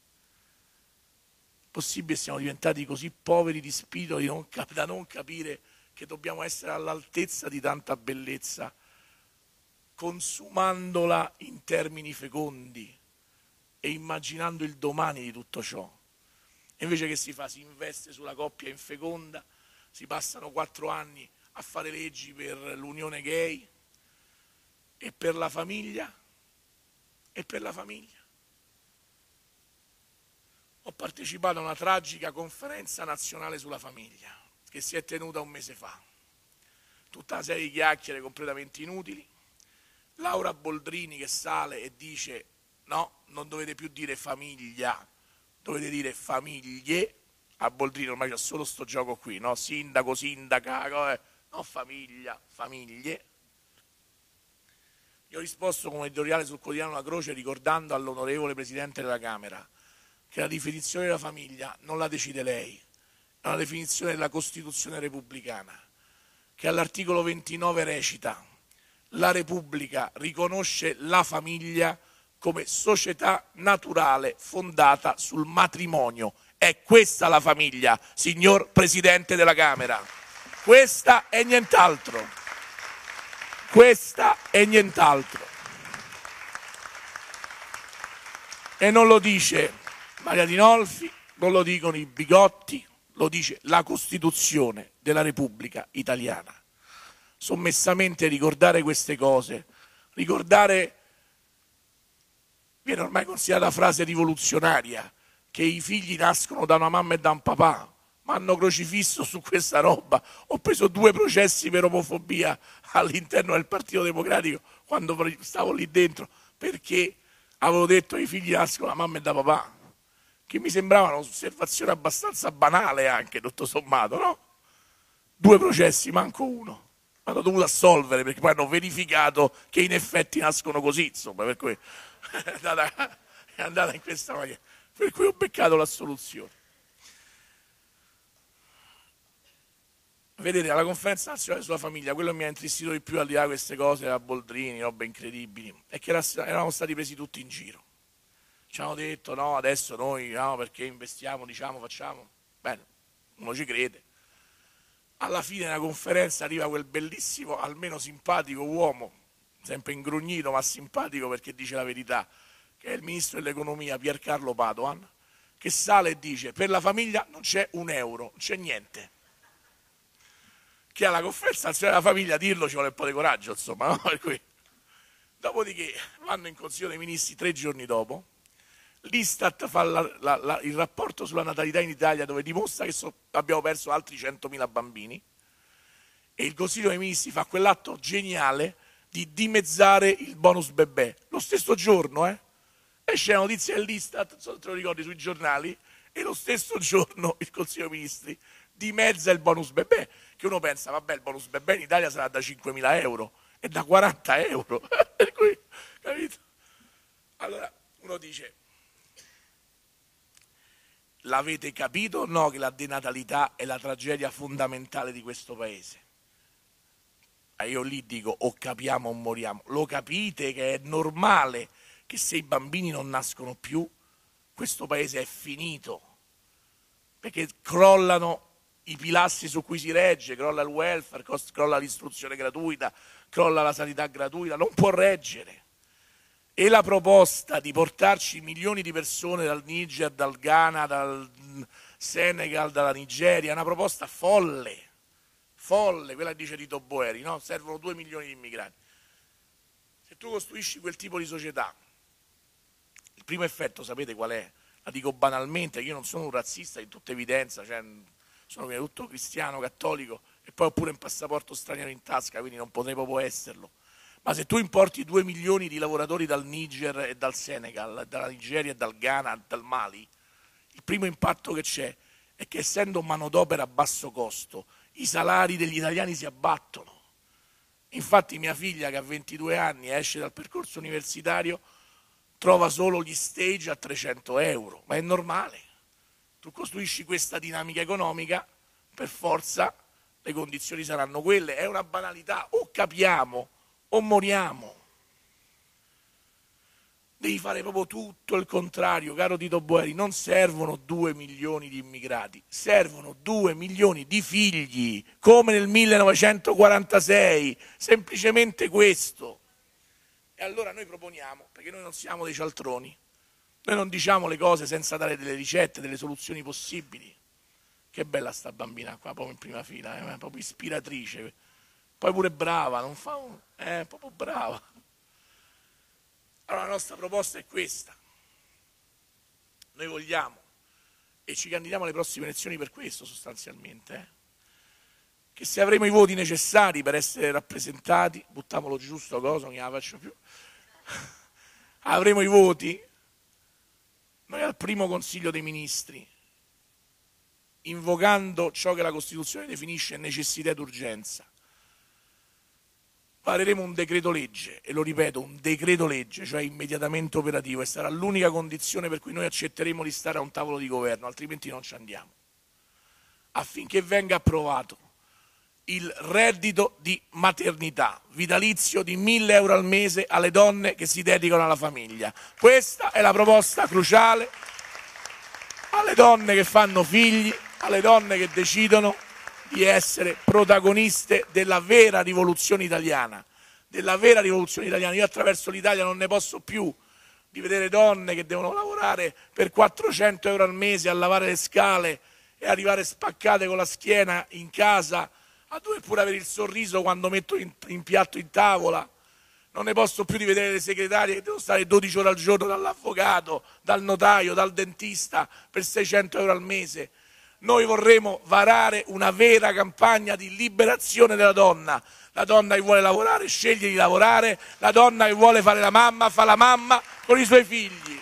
È possibile che siamo diventati così poveri di spirito di non, da non capire che dobbiamo essere all'altezza di tanta bellezza, consumandola in termini fecondi e immaginando il domani di tutto ciò. E invece che si fa? Si investe sulla coppia infeconda, si passano quattro anni a fare leggi per l'unione gay e per la famiglia, e per la famiglia. Ho partecipato a una tragica conferenza nazionale sulla famiglia che si è tenuta un mese fa. Tutta una serie di chiacchiere completamente inutili. Laura Boldrini che sale e dice no, non dovete più dire famiglia, dovete dire famiglie. A Boldrini ormai c'è solo sto gioco qui, no? Sindaco, sindaca, eh. No, famiglia, famiglie. Io ho risposto con un editoriale sul quotidiano La Croce ricordando all'onorevole Presidente della Camera che la definizione della famiglia non la decide lei, è una definizione della Costituzione repubblicana, che all'articolo ventinove recita: la Repubblica riconosce la famiglia come società naturale fondata sul matrimonio. È questa la famiglia, signor Presidente della Camera. Questa e nient'altro. Questa e nient'altro. E non lo dice Maria Dinolfi, non lo dicono i bigotti, lo dice la Costituzione della Repubblica Italiana. Sommessamente ricordare queste cose, ricordare, viene ormai considerata frase rivoluzionaria, che i figli nascono da una mamma e da un papà. Ma hanno crocifisso su questa roba. Ho preso due processi per omofobia all'interno del Partito Democratico quando stavo lì dentro, perché avevo detto che i figli nascono da mamma e da papà, che mi sembrava un'osservazione abbastanza banale anche, tutto sommato, no? Due processi, manco uno. Hanno dovuto assolvere perché poi hanno verificato che in effetti nascono così, insomma, per cui è andata, è andata in questa maniera. Per cui ho beccato l'assoluzione. Vedete, alla conferenza nazionale sulla famiglia, quello che mi ha intristito di più al di là di queste cose, da Boldrini, robe incredibili, è che eravamo stati presi tutti in giro. Ci hanno detto, no, adesso noi, no, perché investiamo, diciamo, facciamo. Bene, uno ci crede. Alla fine della conferenza arriva quel bellissimo, almeno simpatico uomo, sempre ingrugnito ma simpatico perché dice la verità, che è il ministro dell'economia Piercarlo Padoan, che sale e dice per la famiglia non c'è un euro, non c'è niente. Che alla conferenza nazionale della famiglia dirlo ci vuole un po' di coraggio, insomma, no? Per cui. Dopodiché vanno in Consiglio dei Ministri tre giorni dopo, l'Istat fa la, la, la, il rapporto sulla natalità in Italia dove dimostra che so, abbiamo perso altri centomila bambini e il Consiglio dei Ministri fa quell'atto geniale di dimezzare il bonus bebè. Lo stesso giorno, eh? Esce la notizia dell'Istat, non so se te lo ricordi, sui giornali, e lo stesso giorno il Consiglio dei Ministri dimezza il bonus bebè, che uno pensa, vabbè, il bonus bebè in Italia sarà da cinquemila euro, è da quaranta euro, per cui, capito? Allora, uno dice, l'avete capito o no che la denatalità è la tragedia fondamentale di questo Paese? E io lì dico, o capiamo o moriamo. Lo capite che è normale che se i bambini non nascono più, questo Paese è finito, perché crollano i pilastri su cui si regge, crolla il welfare, crolla l'istruzione gratuita, crolla la sanità gratuita, non può reggere. E la proposta di portarci milioni di persone dal Niger, dal Ghana, dal Senegal, dalla Nigeria, è una proposta folle, folle, quella che dice Tito Boeri, no? Servono due milioni di immigrati. Se tu costruisci quel tipo di società, il primo effetto sapete qual è? La dico banalmente, io non sono un razzista di tutta evidenza, cioè sono prima di tutto cristiano, cattolico e poi ho pure un passaporto straniero in tasca, quindi non potrei proprio esserlo. Ma se tu importi due milioni di lavoratori dal Niger e dal Senegal, dalla Nigeria e dal Ghana, dal Mali, il primo impatto che c'è è che essendo manodopera a basso costo, i salari degli italiani si abbattono. Infatti mia figlia che ha ventidue anni esce dal percorso universitario trova solo gli stage a trecento euro, ma è normale. Tu costruisci questa dinamica economica, per forza le condizioni saranno quelle, è una banalità, o capiamo o moriamo. Devi fare proprio tutto il contrario, caro Tito Boeri, non servono due milioni di immigrati, servono due milioni di figli, come nel millenovecentoquarantasei, semplicemente questo. E allora noi proponiamo, perché noi non siamo dei cialtroni, noi non diciamo le cose senza dare delle ricette, delle soluzioni possibili. Che bella sta bambina qua, proprio in prima fila, è proprio ispiratrice, poi pure brava, non fa un... è proprio brava. Allora la nostra proposta è questa, noi vogliamo, e ci candidiamo alle prossime elezioni per questo sostanzialmente, eh, che se avremo i voti necessari per essere rappresentati, buttamolo giusto cosa, non gliela faccio più, avremo i voti, noi al primo Consiglio dei Ministri, invocando ciò che la Costituzione definisce necessità ed urgenza, vareremo un decreto legge, e lo ripeto, un decreto legge, cioè immediatamente operativo, e sarà l'unica condizione per cui noi accetteremo di stare a un tavolo di governo, altrimenti non ci andiamo, affinché venga approvato il reddito di maternità, vitalizio di mille euro al mese alle donne che si dedicano alla famiglia. Questa è la proposta cruciale alle donne che fanno figli, alle donne che decidono di essere protagoniste della vera rivoluzione italiana, della vera rivoluzione italiana. Io attraverso l'Italia non ne posso più di vedere donne che devono lavorare per quattrocento euro al mese a lavare le scale e arrivare spaccate con la schiena in casa a dover pure avere il sorriso quando metto in, in piatto in tavola. Non ne posso più di vedere le segretarie che devono stare dodici ore al giorno dall'avvocato, dal notaio, dal dentista per seicento euro al mese. Noi vorremmo varare una vera campagna di liberazione della donna. La donna che vuole lavorare sceglie di lavorare, la donna che vuole fare la mamma fa la mamma con i suoi figli.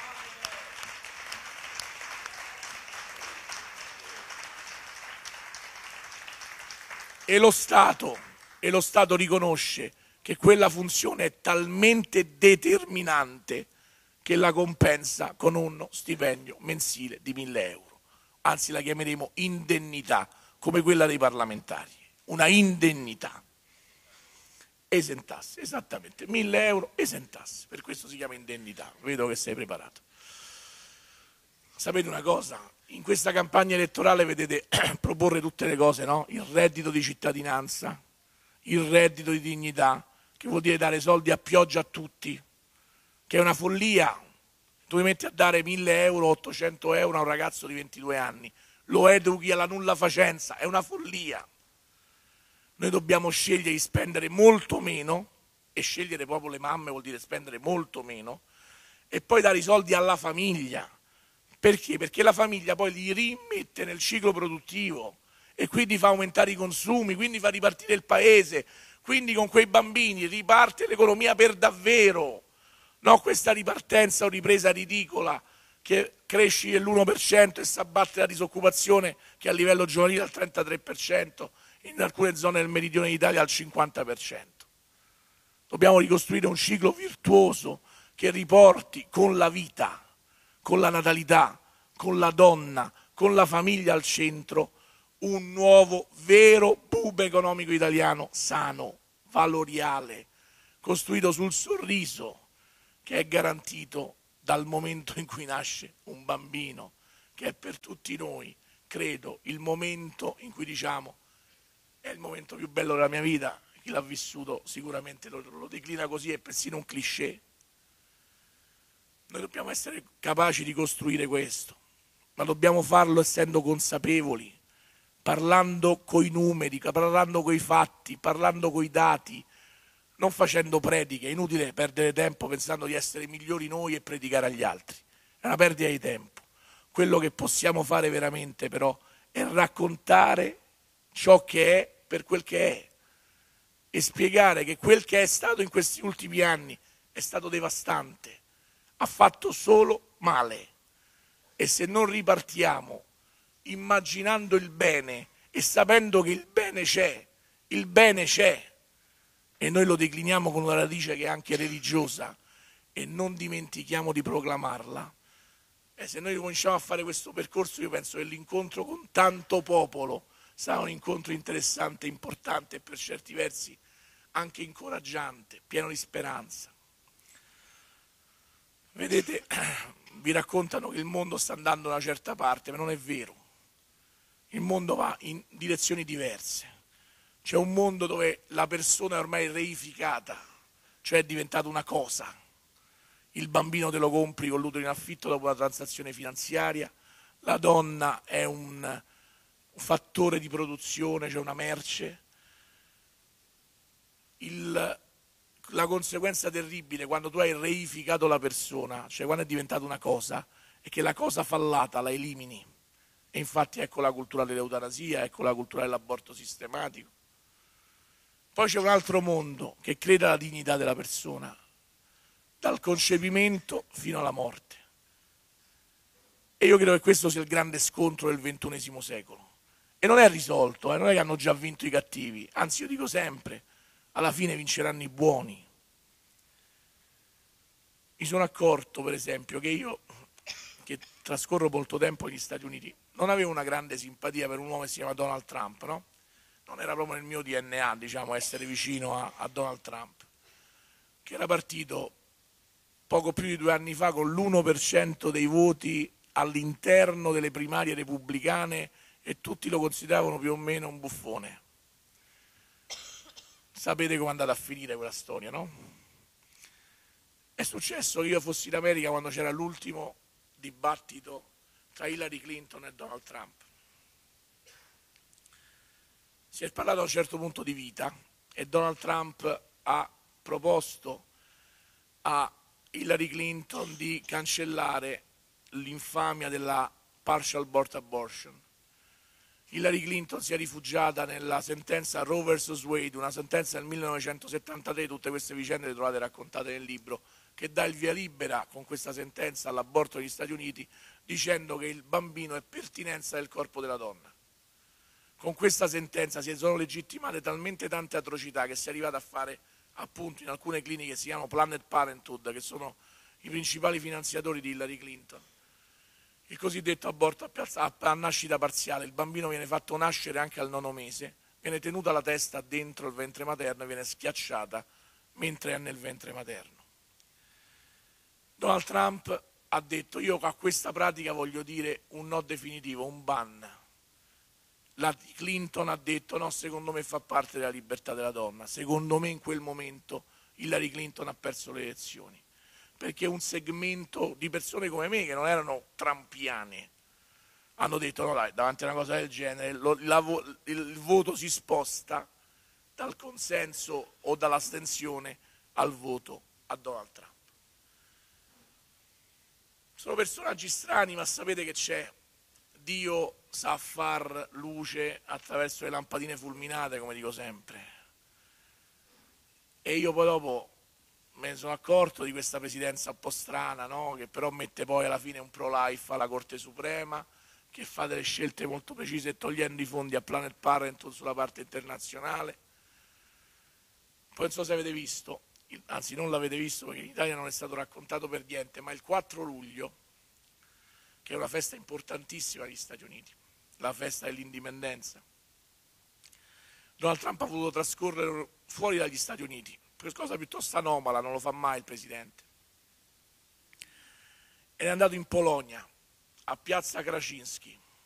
E lo Stato, e lo Stato riconosce che quella funzione è talmente determinante che la compensa con uno stipendio mensile di mille euro. Anzi la chiameremo indennità, come quella dei parlamentari, una indennità. Esentasse, esattamente, mille euro esentasse, per questo si chiama indennità, vedo che sei preparato. Sapete una cosa? In questa campagna elettorale vedete proporre tutte le cose, no? Il reddito di cittadinanza, il reddito di dignità, che vuol dire dare soldi a pioggia a tutti, che è una follia. Tu mi metti a dare mille euro, ottocento euro a un ragazzo di ventidue anni, lo educhi alla nulla facenza, è una follia. Noi dobbiamo scegliere di spendere molto meno, e scegliere proprio le mamme vuol dire spendere molto meno, e poi dare i soldi alla famiglia. Perché? Perché la famiglia poi li rimette nel ciclo produttivo e quindi fa aumentare i consumi, quindi fa ripartire il paese, quindi con quei bambini riparte l'economia per davvero. No, questa ripartenza o ripresa ridicola che cresci dell'uno per cento e si abbatte la disoccupazione che a livello giovanile al trentatré per cento, in alcune zone del meridione d'Italia al cinquanta per cento. Dobbiamo ricostruire un ciclo virtuoso che riporti con la vita, con la natalità, con la donna, con la famiglia al centro, un nuovo vero boom economico italiano sano, valoriale, costruito sul sorriso, che è garantito dal momento in cui nasce un bambino, che è per tutti noi credo, il momento in cui diciamo è il momento più bello della mia vita. Chi l'ha vissuto sicuramente lo, lo declina così, è persino un cliché. Noi dobbiamo essere capaci di costruire questo, ma dobbiamo farlo essendo consapevoli, parlando coi numeri, parlando coi fatti, parlando coi dati, non facendo prediche. È inutile perdere tempo pensando di essere migliori noi e predicare agli altri, è una perdita di tempo. Quello che possiamo fare veramente però è raccontare ciò che è per quel che è e spiegare che quel che è stato in questi ultimi anni è stato devastante, ha fatto solo male, e se non ripartiamo immaginando il bene e sapendo che il bene c'è, il bene c'è, e noi lo decliniamo con una radice che è anche religiosa e non dimentichiamo di proclamarla, e se noi cominciamo a fare questo percorso, io penso che l'incontro con tanto popolo sarà un incontro interessante, importante e per certi versi anche incoraggiante, pieno di speranza. Vedete, vi raccontano che il mondo sta andando da una certa parte, ma non è vero. Il mondo va in direzioni diverse. C'è un mondo dove la persona è ormai reificata, cioè è diventata una cosa. Il bambino te lo compri con l'utero in affitto dopo una transazione finanziaria, la donna è un, un fattore di produzione, cioè una merce. Il, la conseguenza terribile quando tu hai reificato la persona, cioè quando è diventata una cosa, è che la cosa fallata la elimini. E infatti ecco la cultura dell'eutanasia, ecco la cultura dell'aborto sistematico. Poi c'è un altro mondo che crede alla dignità della persona, dal concepimento fino alla morte. E io credo che questo sia il grande scontro del ventunesimo secolo. E non è risolto, eh? Non è che hanno già vinto i cattivi, anzi io dico sempre, alla fine vinceranno i buoni. Mi sono accorto, per esempio, che io, che trascorro molto tempo negli Stati Uniti, non avevo una grande simpatia per un uomo che si chiama Donald Trump, no? Non era proprio nel mio D N A, diciamo, essere vicino a, a Donald Trump, che era partito poco più di due anni fa con l'uno per cento dei voti all'interno delle primarie repubblicane e tutti lo consideravano più o meno un buffone. Sapete come è andata a finire quella storia, no? È successo che io fossi in America quando c'era l'ultimo dibattito tra Hillary Clinton e Donald Trump. Si è parlato a un certo punto di vita e Donald Trump ha proposto a Hillary Clinton di cancellare l'infamia della partial birth abortion. Hillary Clinton si è rifugiata nella sentenza Roe versus Wade, una sentenza del millenovecentosettantatré, tutte queste vicende le trovate raccontate nel libro, che dà il via libera con questa sentenza all'aborto negli Stati Uniti, dicendo che il bambino è pertinenza del corpo della donna. Con questa sentenza si sono legittimate talmente tante atrocità che si è arrivata a fare, appunto, in alcune cliniche che si chiamano Planned Parenthood, che sono i principali finanziatori di Hillary Clinton, il cosiddetto aborto a, piazza, a nascita parziale. Il bambino viene fatto nascere anche al nono mese, viene tenuta la testa dentro il ventre materno e viene schiacciata mentre è nel ventre materno. Donald Trump ha detto: io a questa pratica voglio dire un no definitivo, un ban. La Clinton ha detto: no, secondo me fa parte della libertà della donna. Secondo me in quel momento Hillary Clinton ha perso le elezioni, perché un segmento di persone come me, che non erano trumpiane, hanno detto: no dai, davanti a una cosa del genere lo, la, il voto si sposta dal consenso o dall'astensione al voto a Donald Trump. Sono personaggi strani, ma sapete che c'è? Dio sa far luce attraverso le lampadine fulminate, come dico sempre. E io poi dopo me ne sono accorto di questa presidenza un po' strana, no? Che però mette poi alla fine un pro-life alla Corte Suprema, che fa delle scelte molto precise togliendo i fondi a Planned Parenthood sulla parte internazionale. Poi non so se avete visto, anzi non l'avete visto perché in Italia non è stato raccontato per niente, ma il quattro luglio, che è una festa importantissima negli Stati Uniti, la festa dell'indipendenza, Donald Trump ha voluto trascorrere fuori dagli Stati Uniti, per cosa piuttosto anomala, non lo fa mai il Presidente. Ed è andato in Polonia, a Piazza Krasinski, che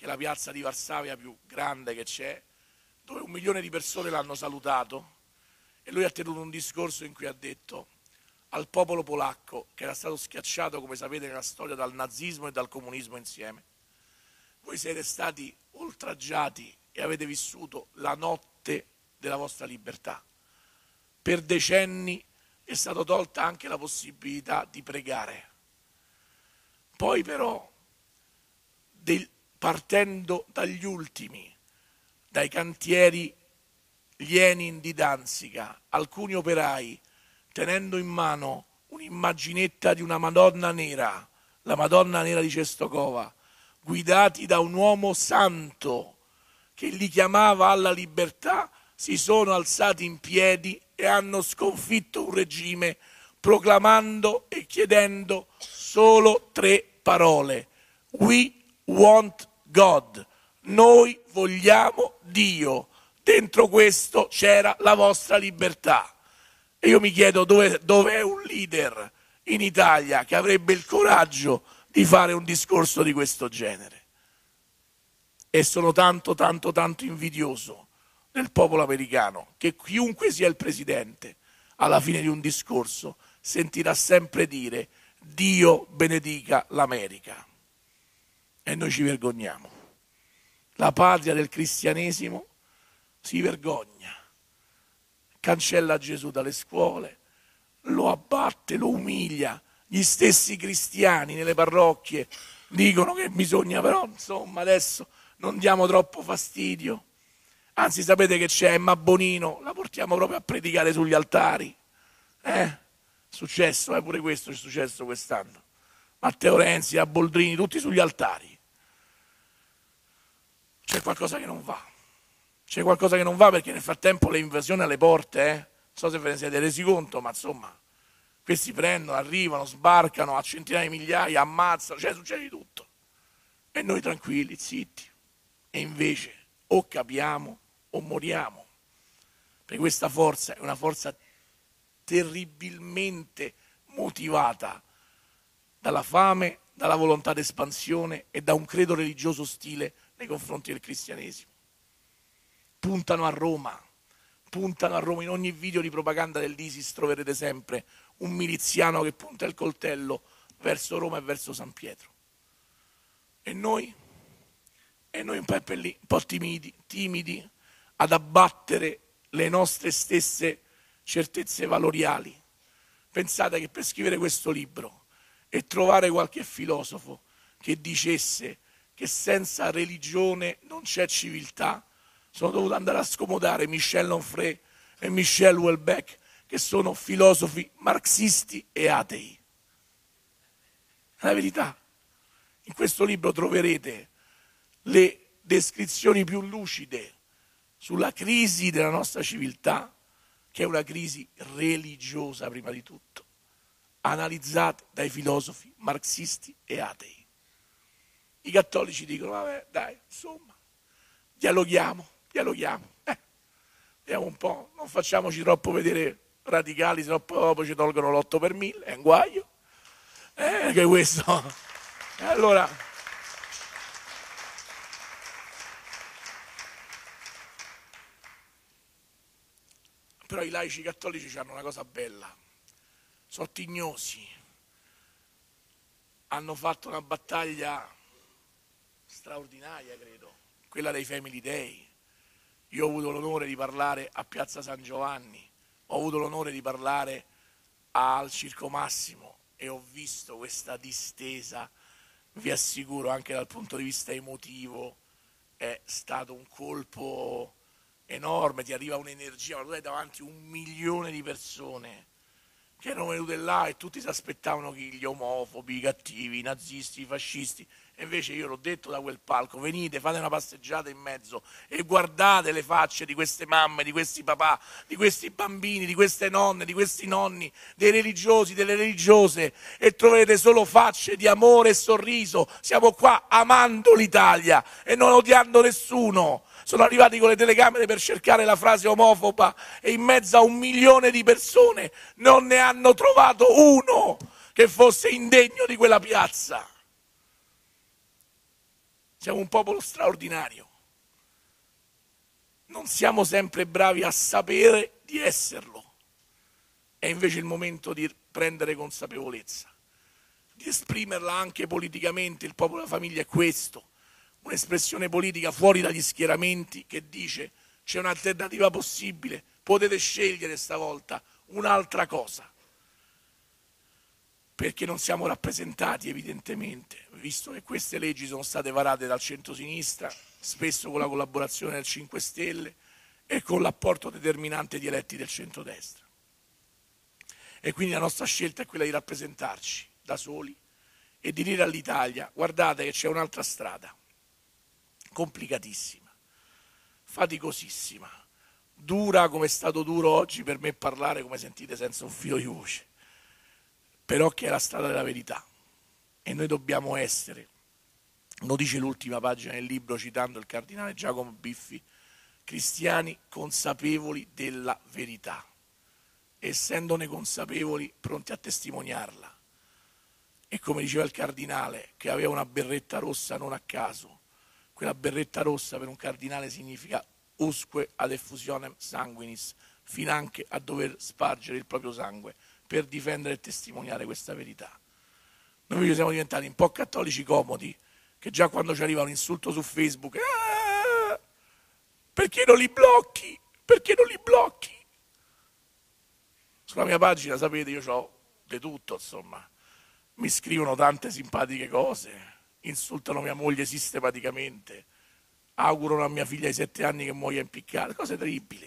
che è la piazza di Varsavia più grande che c'è, dove un milione di persone l'hanno salutato, e lui ha tenuto un discorso in cui ha detto al popolo polacco, che era stato schiacciato, come sapete, nella storia dal nazismo e dal comunismo insieme: voi siete stati oltraggiati e avete vissuto la notte della vostra libertà. Per decenni è stata tolta anche la possibilità di pregare. Poi però, del, partendo dagli ultimi, dai cantieri Lenin di Danzica, alcuni operai, tenendo in mano un'immaginetta di una Madonna nera, la Madonna nera di Cestokova, guidati da un uomo santo che li chiamava alla libertà, si sono alzati in piedi e hanno sconfitto un regime proclamando e chiedendo solo tre parole: We want God. Noi vogliamo Dio. Dentro questo c'era la vostra libertà. E io mi chiedo dove, dove è un leader in Italia che avrebbe il coraggio di fare un discorso di questo genere. E sono tanto, tanto, tanto invidioso del popolo americano, che chiunque sia il presidente, alla fine di un discorso sentirà sempre dire Dio benedica l'America. E noi ci vergogniamo. La patria del cristianesimo si vergogna, cancella Gesù dalle scuole, lo abbatte, lo umilia. Gli stessi cristiani nelle parrocchie dicono che bisogna, però insomma adesso non diamo troppo fastidio. Anzi, sapete che c'è Emma Bonino, la portiamo proprio a predicare sugli altari. Eh? È successo, eh? Pure questo è successo quest'anno. Matteo Renzi, a Boldrini, tutti sugli altari. C'è qualcosa che non va. C'è qualcosa che non va perché nel frattempo le invasioni alle porte, eh? Non so se ve ne siete resi conto, ma insomma, questi prendono, arrivano, sbarcano a centinaia di migliaia, ammazzano, cioè succede di tutto. E noi tranquilli, zitti. E invece o capiamo o moriamo. Perché questa forza è una forza terribilmente motivata dalla fame, dalla volontà d'espansione e da un credo religioso ostile nei confronti del cristianesimo. Puntano a Roma, puntano a Roma, in ogni video di propaganda dell'ISIS troverete sempre un miliziano che punta il coltello verso Roma e verso San Pietro. E noi? E noi un po' lì, un po' timidi, timidi ad abbattere le nostre stesse certezze valoriali. Pensate che per scrivere questo libro e trovare qualche filosofo che dicesse che senza religione non c'è civiltà, sono dovuto andare a scomodare Michel Onfray e Michel Houellebecq, che sono filosofi marxisti e atei. È la verità. In questo libro troverete le descrizioni più lucide sulla crisi della nostra civiltà, che è una crisi religiosa prima di tutto, analizzate dai filosofi marxisti e atei. I cattolici dicono, vabbè, dai, insomma, dialoghiamo, dialoghiamo, eh, vediamo un po', non facciamoci troppo vedere radicali, se no poi dopo ci tolgono l'otto per mille, è un guaio, eh, che questo, e allora, però i laici cattolici hanno una cosa bella, sono tignosi, hanno fatto una battaglia straordinaria, credo, quella dei Family Day. Io ho avuto l'onore di parlare a Piazza San Giovanni, ho avuto l'onore di parlare al Circo Massimo e ho visto questa distesa, vi assicuro, anche dal punto di vista emotivo, è stato un colpo enorme, ti arriva un'energia, ma tu hai davanti un milione di persone che erano venute là e tutti si aspettavano che gli omofobi, i cattivi, i nazisti, i fascisti. E invece io l'ho detto da quel palco, venite, fate una passeggiata in mezzo e guardate le facce di queste mamme, di questi papà, di questi bambini, di queste nonne, di questi nonni, dei religiosi, delle religiose, e troverete solo facce di amore e sorriso. Siamo qua amando l'Italia e non odiando nessuno. Sono arrivati con le telecamere per cercare la frase omofoba e in mezzo a un milione di persone non ne hanno trovato uno che fosse indegno di quella piazza. Siamo un popolo straordinario. Non siamo sempre bravi a sapere di esserlo. È invece il momento di prendere consapevolezza, di esprimerla anche politicamente. Il popolo della famiglia è questo, un'espressione politica fuori dagli schieramenti che dice c'è un'alternativa possibile, potete scegliere stavolta un'altra cosa. Perché non siamo rappresentati evidentemente, visto che queste leggi sono state varate dal centro-sinistra, spesso con la collaborazione del cinque Stelle e con l'apporto determinante di eletti del centrodestra. E quindi la nostra scelta è quella di rappresentarci da soli e di dire all'Italia: guardate che c'è un'altra strada, complicatissima, faticosissima, dura come è stato duro oggi per me parlare, come sentite, senza un filo di voce, però che è la strada della verità. E noi dobbiamo essere, lo dice l'ultima pagina del libro citando il cardinale Giacomo Biffi, cristiani consapevoli della verità, essendone consapevoli pronti a testimoniarla. E come diceva il cardinale, che aveva una berretta rossa non a caso, quella berretta rossa per un cardinale significa usque ad effusionem sanguinis, finanche a dover spargere il proprio sangue per difendere e testimoniare questa verità. Noi siamo diventati un po' cattolici comodi, che già quando ci arriva un insulto su Facebook, ah, perché non li blocchi? Perché non li blocchi? Sulla mia pagina, sapete, io ho di tutto, insomma. Mi scrivono tante simpatiche cose, insultano mia moglie sistematicamente, augurano a mia figlia di sette anni che muoia impiccata, cose terribili.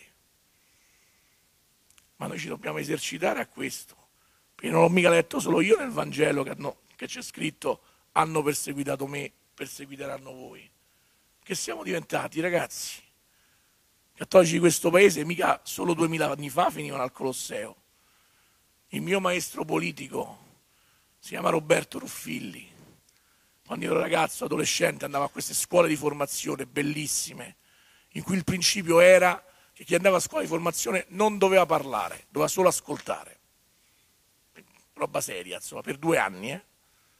Ma noi ci dobbiamo esercitare a questo, perché non ho mica letto solo io nel Vangelo che, hanno, che c'è scritto hanno perseguitato me, perseguiteranno voi. Che siamo diventati, ragazzi? Cattolici di questo paese mica solo duemila anni fa finivano al Colosseo. Il mio maestro politico si chiama Roberto Ruffilli. Quando io ero ragazzo, adolescente, andavo a queste scuole di formazione bellissime, in cui il principio era che chi andava a scuola di formazione non doveva parlare, doveva solo ascoltare. Roba seria, insomma, per due anni. Eh?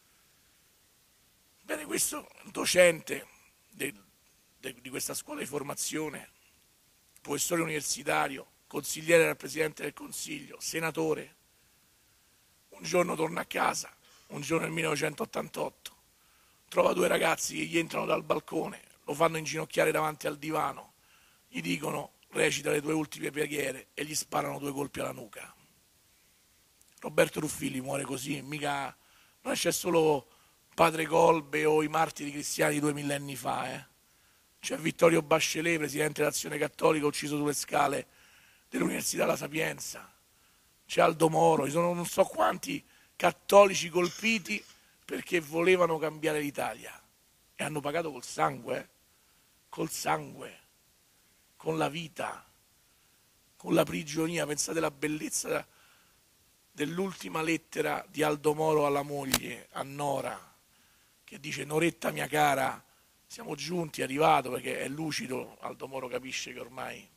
Bene, questo docente de, de, di questa scuola di formazione, professore universitario, consigliere del Presidente del Consiglio, senatore, un giorno torna a casa, un giorno nel millenovecentottantotto, trova due ragazzi che gli entrano dal balcone, lo fanno inginocchiare davanti al divano, gli dicono recita le tue ultime preghiere e gli sparano due colpi alla nuca. Roberto Ruffilli muore così, mica non c'è solo Padre Colbe o i martiri cristiani due millenni fa, eh. C'è Vittorio Bachelet, presidente dell'Azione Cattolica, ucciso sulle scale dell'Università La Sapienza, c'è Aldo Moro, ci sono non so quanti cattolici colpiti perché volevano cambiare l'Italia e hanno pagato col sangue, eh? col sangue, con la vita, con la prigionia. Pensate alla bellezza dell'ultima lettera di Aldo Moro alla moglie, a Nora, che dice: Noretta mia cara, siamo giunti, è arrivato, perché è lucido, Aldo Moro capisce che ormai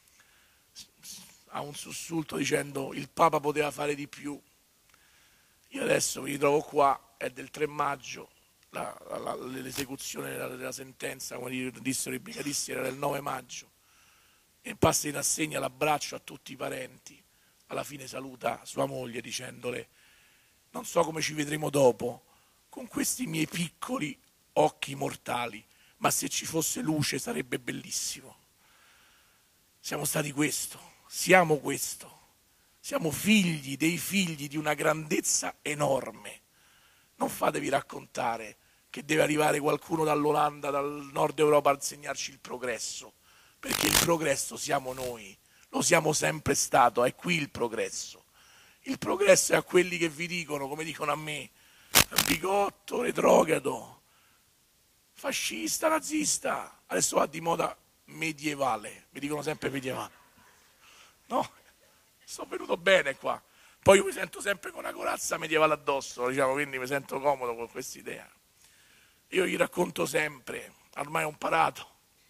ha un sussulto dicendo il Papa poteva fare di più. Io adesso mi ritrovo qua, è del tre maggio, l'esecuzione della, della sentenza, come dissero i brigadisti, era del nove maggio, e passa in assegna l'abbraccio a tutti i parenti, alla fine saluta sua moglie dicendole: non so come ci vedremo dopo, con questi miei piccoli occhi mortali, ma se ci fosse luce sarebbe bellissimo. Siamo stati questo, siamo questo. Siamo figli dei figli di una grandezza enorme. Non fatevi raccontare che deve arrivare qualcuno dall'Olanda, dal nord Europa a insegnarci il progresso, perché il progresso siamo noi, lo siamo sempre stato, è qui il progresso. Il progresso è a quelli che vi dicono, come dicono a me, bigotto, retrogrado, fascista, nazista, adesso va di moda medievale, mi dicono sempre medievale. No? Sono venuto bene qua, poi io mi sento sempre con una corazza medievale addosso, diciamo, quindi mi sento comodo con questa idea. Io gli racconto sempre, ormai ho imparato,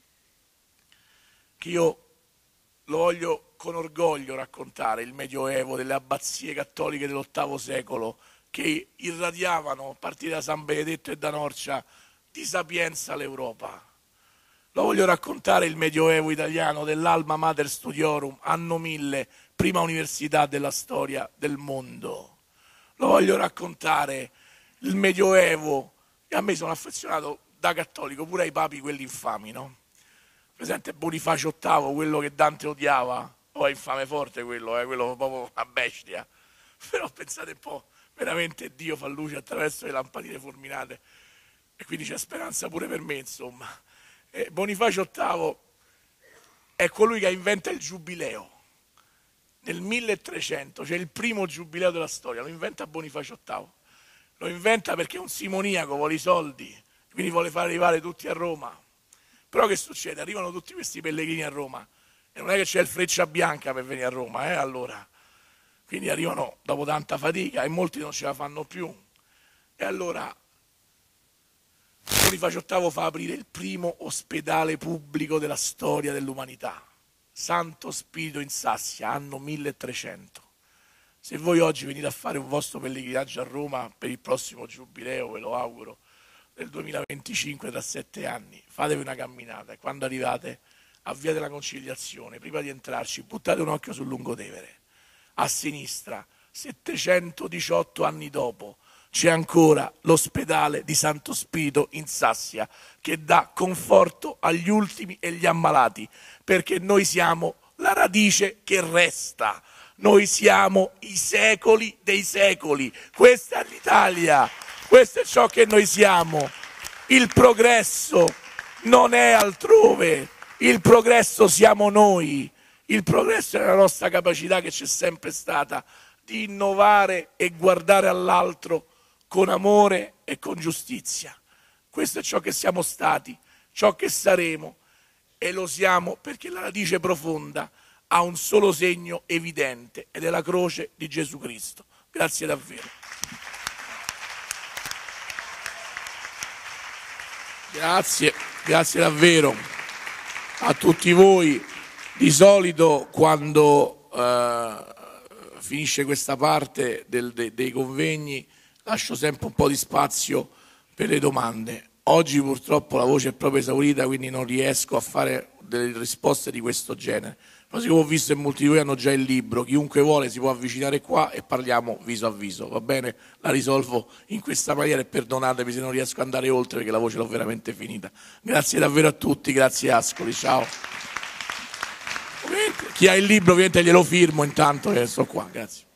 che io lo voglio con orgoglio raccontare, il Medioevo, delle abbazie cattoliche dell'ottavo secolo, che irradiavano, a partire da San Benedetto e da Norcia, di sapienza l'Europa. Lo voglio raccontare il Medioevo italiano dell'Alma Mater Studiorum, anno mille, prima università della storia del mondo. Lo voglio raccontare il Medioevo, e a me sono affezionato da cattolico pure ai papi quelli infami, no? Presente Bonifacio ottavo, quello che Dante odiava, oh, è infame forte quello, eh, quello proprio una bestia. Però pensate un po', veramente Dio fa luce attraverso le lampadine fulminate e quindi c'è speranza pure per me, insomma. Eh, Bonifacio ottavo è colui che inventa il giubileo. Nel milletrecento c'è il primo giubileo della storia, lo inventa Bonifacio ottavo. Lo inventa perché è un simoniaco, vuole i soldi, quindi vuole far arrivare tutti a Roma. Però che succede? Arrivano tutti questi pellegrini a Roma e non è che c'è il Freccia Bianca per venire a Roma, eh, allora. Quindi arrivano dopo tanta fatica e molti non ce la fanno più. E allora Bonifacio ottavo fa aprire il primo ospedale pubblico della storia dell'umanità, Santo Spirito in Sassia, anno milletrecento. Se voi oggi venite a fare un vostro pellegrinaggio a Roma per il prossimo giubileo, ve lo auguro, del duemilaventicinque, tra sette anni, fatevi una camminata e quando arrivate a Via della Conciliazione, prima di entrarci, buttate un occhio sul Lungotevere. A sinistra, settecentodiciotto anni dopo, c'è ancora l'ospedale di Santo Spirito in Sassia che dà conforto agli ultimi e agli ammalati, perché noi siamo la radice che resta, noi siamo i secoli dei secoli, questa è l'Italia, questo è ciò che noi siamo. Il progresso non è altrove, il progresso siamo noi, il progresso è la nostra capacità che c'è sempre stata di innovare e guardare all'altro con amore e con giustizia. Questo è ciò che siamo stati, ciò che saremo e lo siamo perché la radice profonda ha un solo segno evidente ed è la croce di Gesù Cristo. Grazie davvero. Grazie, grazie davvero a tutti voi. Di solito quando eh, finisce questa parte del, de, dei convegni lascio sempre un po' di spazio per le domande. Oggi purtroppo la voce è proprio esaurita, quindi non riesco a fare delle risposte di questo genere. Però siccome ho visto che molti di voi hanno già il libro, chiunque vuole si può avvicinare qua e parliamo viso a viso, va bene? La risolvo in questa maniera e perdonatemi se non riesco ad andare oltre perché la voce l'ho veramente finita. Grazie davvero a tutti, grazie Ascoli, ciao. Chi ha il libro ovviamente glielo firmo intanto che sto qua, grazie.